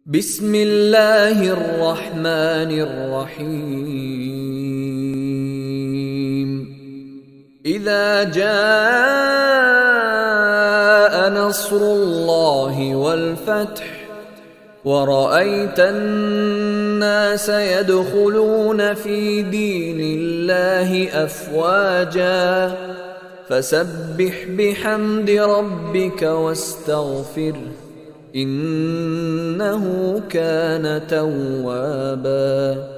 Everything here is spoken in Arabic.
بسم الله الرحمن الرحيم إذا جاء نصر الله والفتح ورأيت الناس يدخلون في دين الله أفواجا فسبح بحمد ربك واستغفره إنه كان توابا.